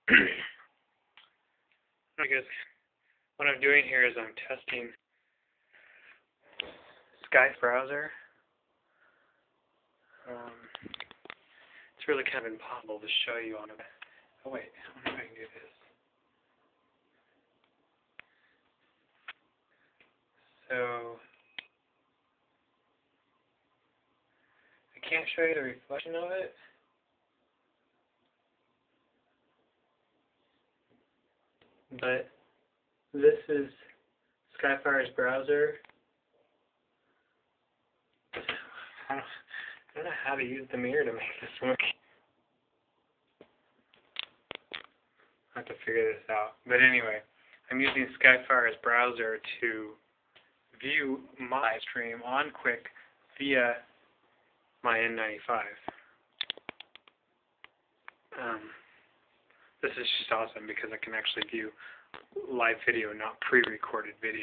Because what I'm doing here is I'm testing Skype browser. It's really kind of impossible to show you on it. Oh wait, I wonder if I can do this. So I can't show you the reflection of it. But this is Skyfire's browser. I don't know how to use the mirror to make this work. I have to figure this out. But anyway, I'm using Skyfire's browser to view my stream on QIK via my N95. This is just awesome because I can actually view live video, not pre-recorded video.